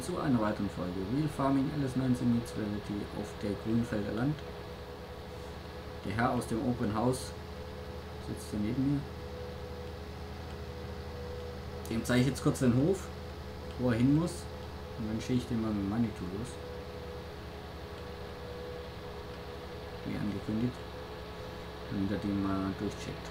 zu einer weiteren Folge Real Farming LS19 Meets Reality auf der Grünfelder Land. Der Herr aus dem Open House sitzt hier neben mir. Dem zeige ich jetzt kurz den Hof, wo er hin muss. Und dann schicke ich den mal mit Manitou los. Wie angekündigt. Damit er den mal durchcheckt.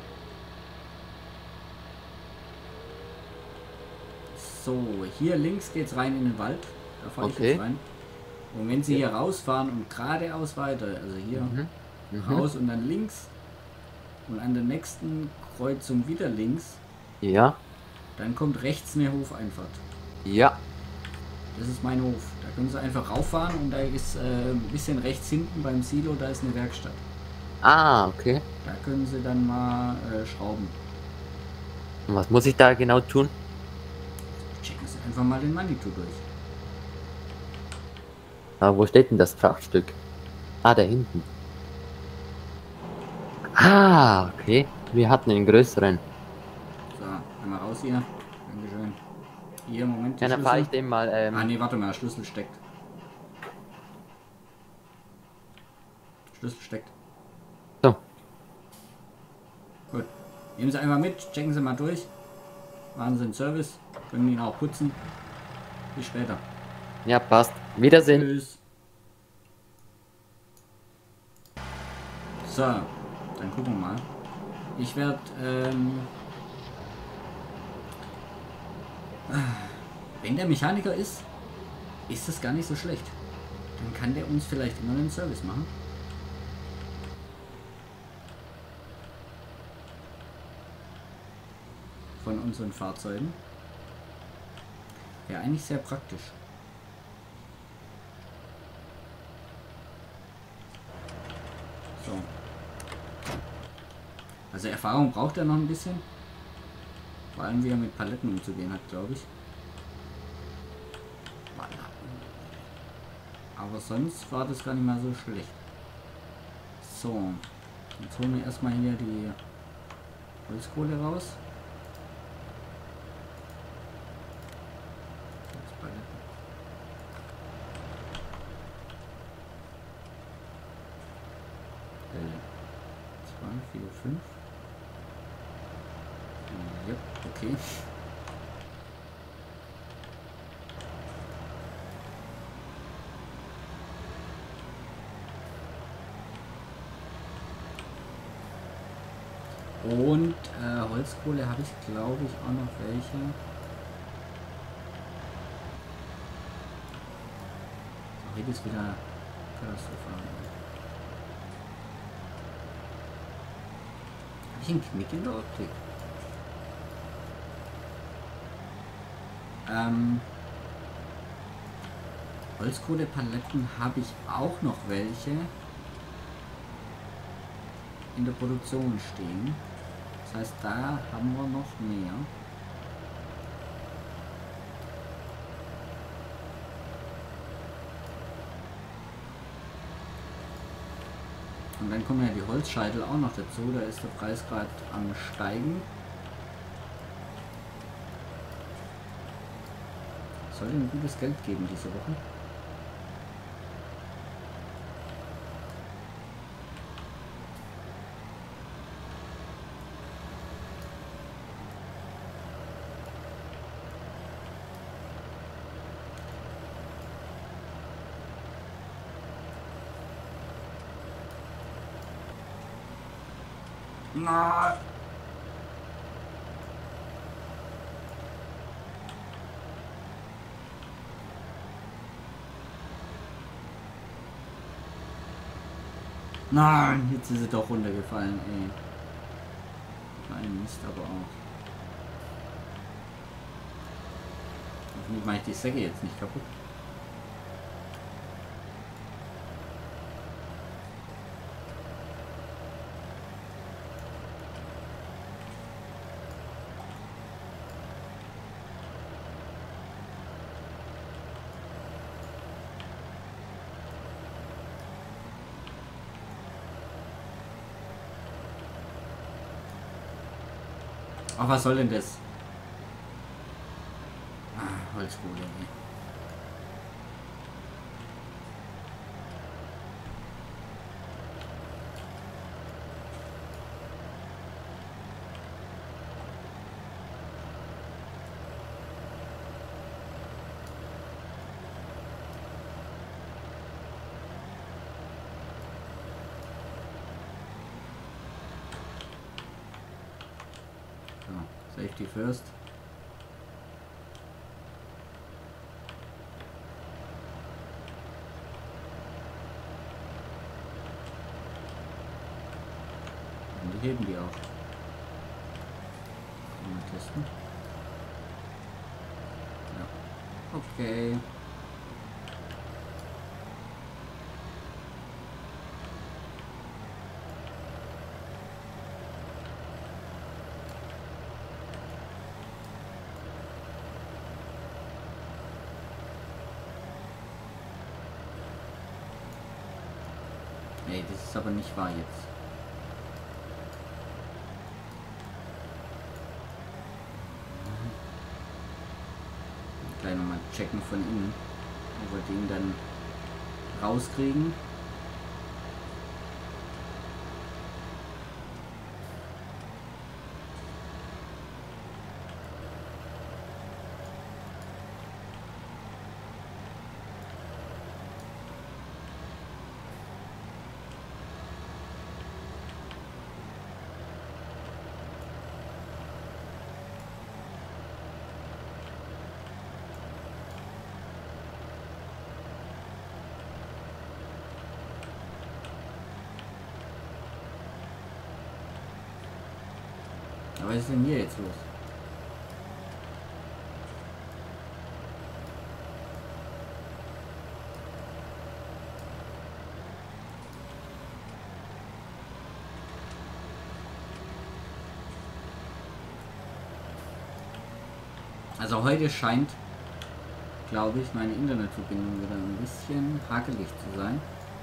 So, hier links geht's rein in den Wald. Da fahre ich jetzt rein. Und wenn Sie hier rausfahren und geradeaus weiter, also hier raus und dann links und an der nächsten Kreuzung wieder links, ja, dann kommt rechts eine Hofeinfahrt. Ja. Das ist mein Hof. Da können Sie einfach rauffahren und da ist ein bisschen rechts hinten beim Silo, da ist eine Werkstatt. Ah, okay. Da können Sie dann mal schrauben. Und was muss ich da genau tun? Checken Sie einfach mal den Manitou durch. Aber wo steht denn das Frachtstück? Ah, da hinten. Ah, okay. Wir hatten einen größeren. So, einmal raus hier. Dankeschön. Hier, Moment. Ja, dann fahre ich den mal. Ah, nee, warte mal, Schlüssel steckt. Schlüssel steckt. So. Gut. Nehmen Sie einmal mit, checken Sie mal durch. Machen Sie einen Service. Können ihn auch putzen. Bis später. Ja, passt. Wiedersehen. Tschüss. So, dann gucken wir mal. Ich werde, wenn der Mechaniker ist das gar nicht so schlecht. Dann kann der uns vielleicht immer einen Service machen. Von unseren Fahrzeugen. Wäre eigentlich sehr praktisch. So. Also Erfahrung braucht er noch ein bisschen. Vor allem wie er mit Paletten umzugehen hat, glaube ich. Aber sonst war das gar nicht mal so schlecht. So. Jetzt holen wir erstmal hier die Holzkohle raus. Vier, fünf. Yep, okay. Und Holzkohle habe ich, glaube ich, auch noch welche. So, hier ist wieder katastrophal. Habe ich einen Knick in der Optik? Holzkohlepaletten habe ich auch noch welche in der Produktion stehen. Das heißt, da haben wir noch mehr. Und dann kommen ja die Holzscheitel auch noch dazu. Da ist der Preis gerade am Steigen. Soll ein gutes Geld geben diese Woche. Na. Nein, jetzt ist sie doch runtergefallen, ey. Nein, Mist aber auch. Hoffentlich mache ich die Säcke jetzt nicht kaputt. Ach, was soll denn das? Ah, Holzkohle. Safety first. Und die heben die auch. Mal testen. Ja. Okay. Nee, das ist aber nicht wahr jetzt. Gleich nochmal checken von innen, ob wir den dann rauskriegen. Aber was ist denn hier jetzt los? Also heute scheint, glaube ich, meine Internetverbindung wieder ein bisschen hakelig zu sein.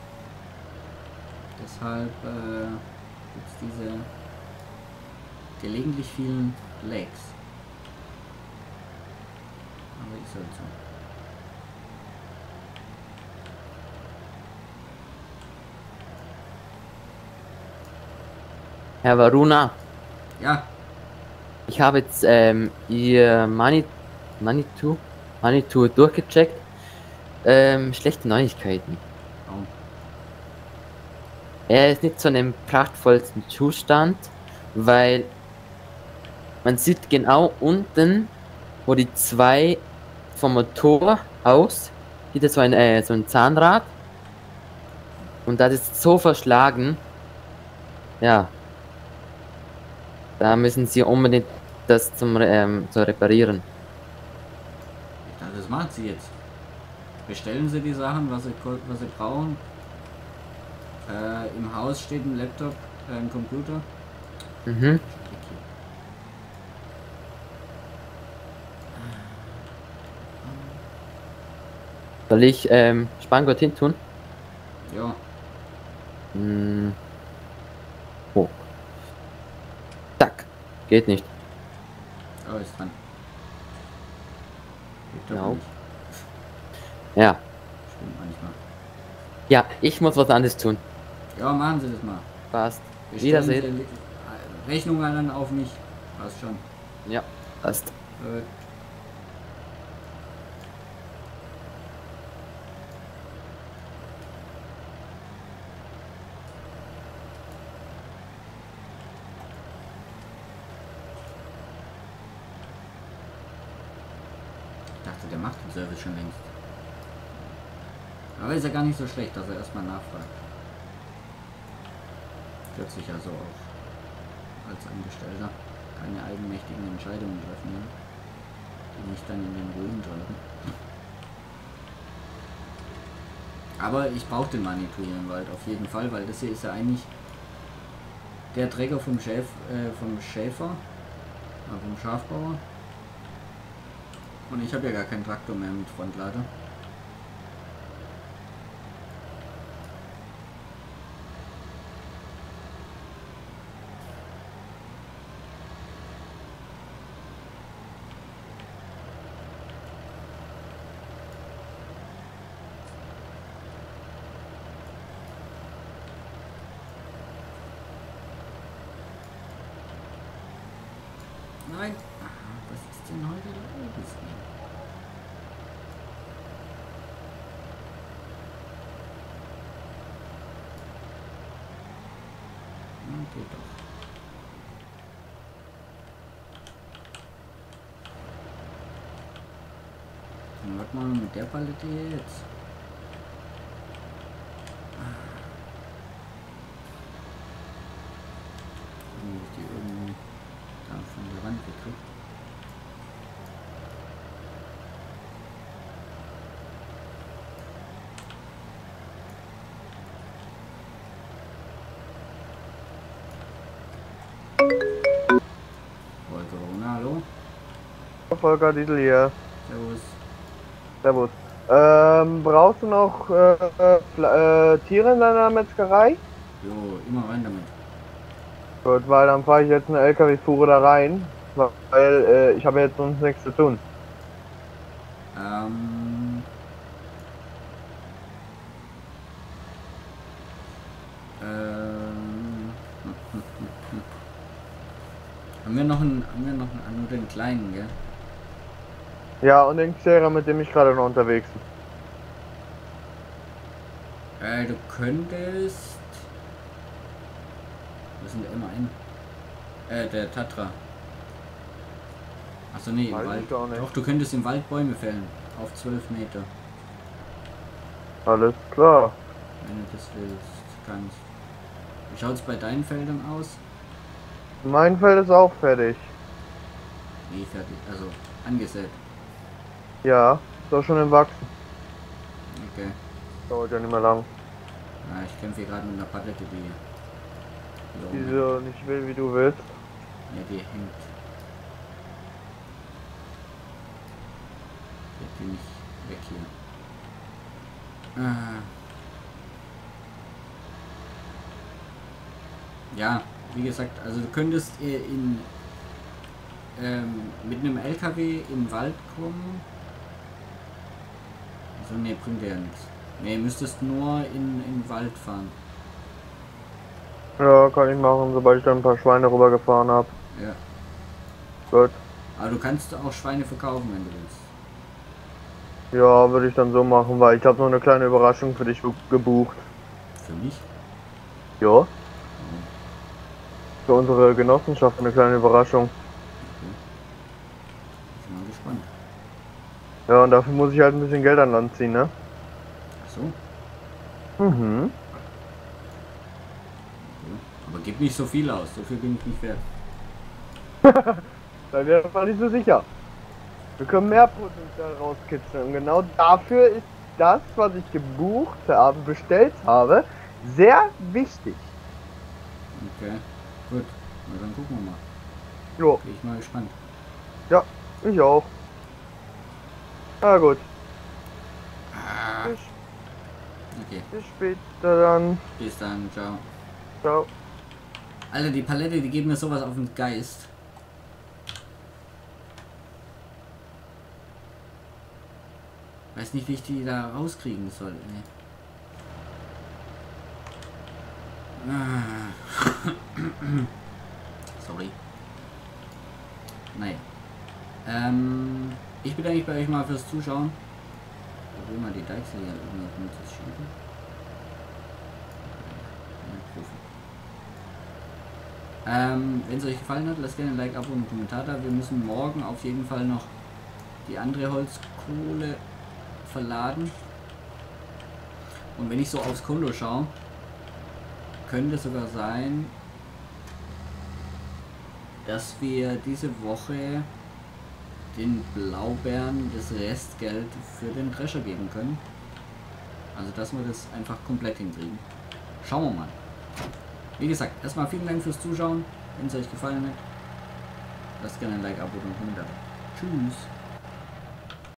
Deshalb gibt es diese gelegentlich vielen Lags. Aber ist halt so. Herr Varuna, Ja, ich habe jetzt Ihr Manitou durchgecheckt. Schlechte Neuigkeiten. oh. Er ist nicht so in einem prachtvollsten Zustand, weil man sieht genau unten, wo die zwei vom Motor aus, sieht so ein Zahnrad, und das ist so verschlagen. Ja, da müssen Sie unbedingt das zu reparieren. Ich dachte, das machen Sie jetzt. Bestellen Sie die Sachen, was Sie brauchen. Im Haus steht ein Laptop, ein Computer. Mhm. Soll ich Spanngurt hin tun? Ja, Oh. Zack. Geht nicht. oh, ist dran. Geht doch Ja. nicht. Ja. Stimmt manchmal. Ja, ich muss was anderes tun. Ja, machen Sie das mal. Passt. Bestellen Wiedersehen. Sie Rechnungen dann auf mich. Passt schon. Ja, passt. Gut. Ich dachte, der macht den Service schon längst. Aber ist ja gar nicht so schlecht, dass er erstmal nachfragt. Stört sich ja so auch als Angestellter keine eigenmächtigen Entscheidungen treffen, ja, die mich dann in den Ruin treiben. Aber ich brauche den Manitou hier im Wald auf jeden Fall, weil das hier ist ja eigentlich der Träger vom Schäfer, vom Schafbauer. Und ich habe ja gar keinen Traktor mehr mit Frontlader. Nein. Aha, was ist denn heute los? Geht doch. machen wir mit der Palette jetzt? Die irgendwie da von der Wand gekriegt. Volker, hallo? Volker Diesel hier. Servus. Servus. Brauchst du noch Tiere in deiner Metzgerei? Jo, immer rein damit. Gut, weil dann fahre ich jetzt eine LKW-Fuhre da rein, weil ich habe jetzt sonst nichts zu tun. Ähm, haben wir noch einen, nur den kleinen, gell? Ja, und den Xera, mit dem ich gerade noch unterwegs bin. Du könntest... Was ist denn der MAN? Der Tatra. Achso, nee, im Weiß Wald. ich gar nicht. Doch, du könntest im Wald Bäume fällen. Auf 12 Meter. Alles klar. Wenn du das willst, kannst. Wie schaut es bei deinen Feldern aus? Mein Feld ist auch fertig. Nee, fertig. Also, angesät. Ja, ist auch schon im Wachsen. Okay. Dauert ja nicht mehr lang. Ja, ich kämpfe hier gerade mit einer Palette, die... Die so nicht will, wie du willst. Ja, die hängt. Geht die nicht weg hier. Ja, wie gesagt, also du könntest mit einem LKW im Wald kommen. Also ne, bringt ja nichts. Ne, müsstest nur in den Wald fahren. Ja, kann ich machen, sobald ich dann ein paar Schweine rübergefahren habe. Ja. Gut. Aber du kannst auch Schweine verkaufen, wenn du willst. Ja, würde ich dann so machen, weil ich habe noch eine kleine Überraschung für dich gebucht. Für mich? Ja. Für unsere Genossenschaft eine kleine Überraschung. Okay. Bin mal gespannt. Ja, und dafür muss ich halt ein bisschen Geld an Land ziehen, ne? Ach so. Mhm. Okay. Aber gib nicht so viel aus, so viel bin ich nicht wert. Da wäre ich nicht so sicher. Wir können mehr Potenzial rauskitzeln. Und genau dafür ist das, was ich gebucht habe, bestellt habe, sehr wichtig. Okay, gut. Na dann gucken wir mal. Jo. Bin ich mal gespannt. Ja, ich auch. Na gut. Bis, Okay, bis später dann. bis dann, ciao. Ciao. Alter, die Palette, die geben mir sowas auf den Geist. Weiß nicht, wie ich die da rauskriegen soll. Nee. Sorry. Naja. Ich bedanke mich bei euch mal fürs Zuschauen. Ich will mal die Deichsel hier irgendwie mit schieben. Wenn es euch gefallen hat, lasst gerne ein Like, Abo und einen Kommentar da. Wir müssen morgen auf jeden Fall noch die andere Holzkohle verladen. Und wenn ich so aufs Konto schaue, könnte sogar sein, dass wir diese Woche den Blaubeeren das Restgeld für den Drescher geben können. Also dass wir das einfach komplett hinkriegen. Schauen wir mal. Wie gesagt, erstmal vielen Dank fürs Zuschauen. Wenn es euch gefallen hat, lasst gerne ein Like, Abo und einen Kommentar. Tschüss.